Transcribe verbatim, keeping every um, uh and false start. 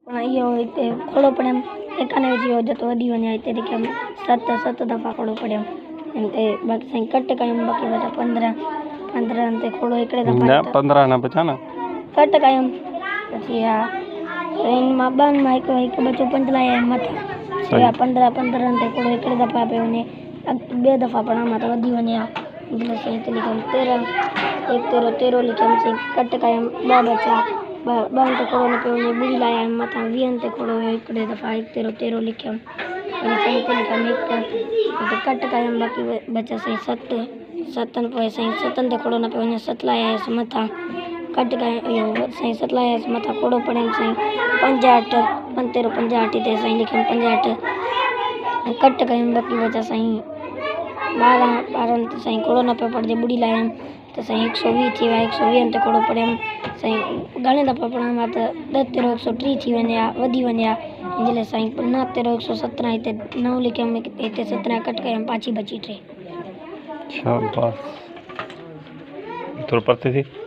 पण इहो हिते खोड़ो पड़ियमि एकाने विझी वियो जतो वधी वञे हिते लिखियमि सत सत दफ़ा खोड़ो पड़ियमि हिते बाक़ी साईं कट कयमि बाक़ी बचा पंद्रहं पंद्रहं ते खोड़ो हिकिड़े दफ़ा पंद्रहं न बचा न कट कयमि પછી આ ટ્રેનમાં ॿनि मां हिकु हिकु ॿ पंज लाइ आयमि मथां या पंद्रहं पंद्रहं ते खोड़ो हिकिड़े दफ़ा पियो वञे ॿिए दफ़ा पढ़ां मां त वधी वञे हा मतलब साईं हिते लिखियमि तेरहं हिकु तेरो तेरो लिखियमि साईं कट कयमि ॿ बचा ॿ ॿनि ते खोड़ो न पियो वञे ॿुड़ी लाइ आयमि मथां वीहनि ते खोड़ो हुयो हिकिड़े दफ़ा हिकु तेरो तेरो लिखियमि वरी साईं हिते लिखियमि हिकु हिते कट कयमि बाक़ी बचा साईं सत सतनि पोइ साईं सतनि ते खोड़ो न पियो वञे सत लाइ आयसि मथां कट कयमि इहो साईं सत लाइ आयसि मथां खोड़ो पढ़ियमि साईं पंजहठि पंज तेरो पंजहठि ते साईं लिखियमि पंजहठि कट कयमि बाक़ी बचा साईं ॿारहं ॿारहंनि ते साईं खोड़ो न पियो पढ़िजे ॿुड़ी लाइ आयमि त साईं हिकु सौ वीह थी विया हिकु सौ वीहनि ते खोड़ो पढ़ियमि साईं घणे दफ़ा पढ़ां मां त ॾह तेरो हिकु सौ टीह थी वञे हा वधी वञे हा हिन लाइ साईं नव तेरो हिकु सौ सत्रहं हिते नव लिखियमि हिते सत्रहं कट कयमि पाची बची टे शाबाश थोरो परते थी